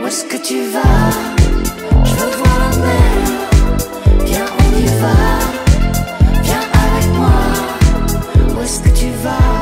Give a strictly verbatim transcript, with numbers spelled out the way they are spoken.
Où est-ce que tu vas? Je veux voir la mer. Viens, on y va. Viens avec moi. Où est-ce que tu vas?